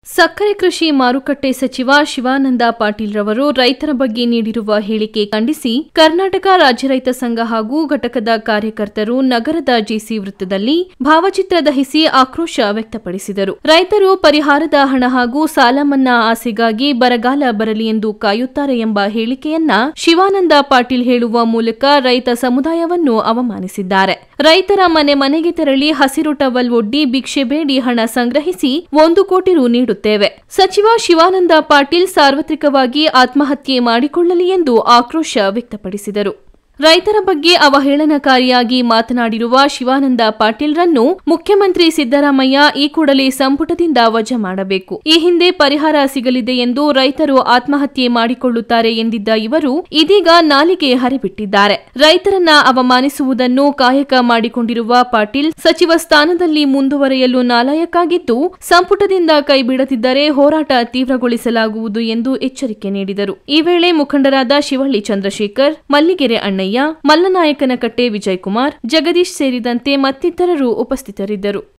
ಸಕ್ಕರೆ ಕೃಷಿ ಮಾರುಕಟ್ಟೆ ಸಚಿವ ಶಿವಾನಂದ ಪಾಟೀಲ್ ರವರು ರೈತರ ಬಗ್ಗೆ ನೀಡಿರುವ ಹೇಳಿಕೆ ಖಂಡಿಸಿ ಕರ್ನಾಟಕ ರಾಜ್ಯ ರೈತ ಸಂಘ ಹಾಗೂ ಘಟಕದ ಕಾರ್ಯಕರ್ತರು ನಗರದ ಜೆಸಿ ವೃತ್ತದಲ್ಲಿ ಭಾವಚಿತ್ರ ದಹಿಸಿ ಆಕ್ರೋಶ ವ್ಯಕ್ತಪಡಿಸಿದರು. ರೈತರು ಪರಿಹಾರದ ಹಣ ಹಾಗೂ ಸಾಲ ಮನ್ನಾ ಆಸೆಗಾಗಿ ಬರಗಾಲ ಬರಲಿ ಎಂದು ಕಾಯುತ್ತಾರೆ ಎಂಬ ಹೇಳಿಕೆಯನ್ನ ಶಿವಾನಂದ ಪಾಟೀಲ್ ಹೇಳುವ ಮೂಲಕ ರೈತ ಸಮುದಾಯವನ್ನು ಅವಮಾನಿಸಿದ್ದಾರೆ. ರೈತರ ಮನೆ ಮನೆಗೆ ತೆರಳಿ ಹಸಿರು ಟವಲ್ ಒಡ್ಡಿ ಭಿಕ್ಷೆ ಬೇಡಿ ಹಣ ಸಂಗ್ರಹಿಸಿ 1 ಕೋಟಿ ರು ನೀಡುತ್ತೇವೆ. ಸಚಿವ ಶಿವಾನಂದ ಪಾಟೀಲ್ ಸಾರ್ವತ್ರಿಕವಾಗಿ ಆತ್ಮಹತ್ಯೆ ಮಾಡಿಕೊಳ್ಳಲಿ ಎಂದು ಆಕ್ರೋಶ ವ್ಯಕ್ತಪಡಿಸಿದರು. ರೈತರ ಬಗ್ಗೆ ಅವಹೇಳನಕಾರಿಯಾಗಿ ಮಾತನಾಡಿರುವ ಶಿವಾನಂದ ಪಾಟೀಲ್ರನ್ನು ಮುಖ್ಯಮಂತ್ರಿ ಸಿದ್ದರಾಮಯ್ಯ ಈ ಕೂಡಲೇ ಸಂಪುಟದಿಂದ ವಜಾ ಮಾಡಬೇಕು. ಈ ಹಿಂದೆ ಪರಿಹಾರ ಸಿಗಲಿದೆ ಎಂದು ರೈತರು ಆತ್ಮಹತ್ಯೆ ಮಾಡಿಕೊಳ್ಳುತ್ತಾರೆ ಎಂದಿದ್ದ ಇವರು ಇದೀಗ ನಾಲಿಗೆ ಹರಿಬಿಟ್ಟಿದ್ದಾರೆ. ರೈತರನ್ನ ಅವಮಾನಿಸುವುದನ್ನು ಕಾಯಕ ಮಾಡಿಕೊಂಡಿರುವ ಪಾಟೀಲ್ ಸಚಿವ ಸ್ಥಾನದಲ್ಲಿ ಮುಂದುವರೆಯಲು ನಾಲಾಯಕ್ಕಾಗಿದ್ದು ಸಂಪುಟದಿಂದ ಕೈಬಿಡದಿದ್ದರೆ ಹೋರಾಟ ತೀವ್ರಗೊಳಿಸಲಾಗುವುದು ಎಂದು ಎಚ್ಚರಿಕೆ ನೀಡಿದರು. ಈ ವೇಳೆ ಮುಖಂಡರಾದ ಶಿವಳ್ಳಿ ಚಂದ್ರಶೇಖರ್, ಮಲ್ಲಿಗೆರೆ ಅಣ್ಣ, ಮಲ್ಲನಾಯಕನಕಟ್ಟೆ ವಿಜಯಕುಮಾರ್, ಜಗದೀಶ್ ಸೇರಿದಂತೆ ಮತ್ತಿತರರು ಉಪಸ್ಥಿತರಿದ್ದರು.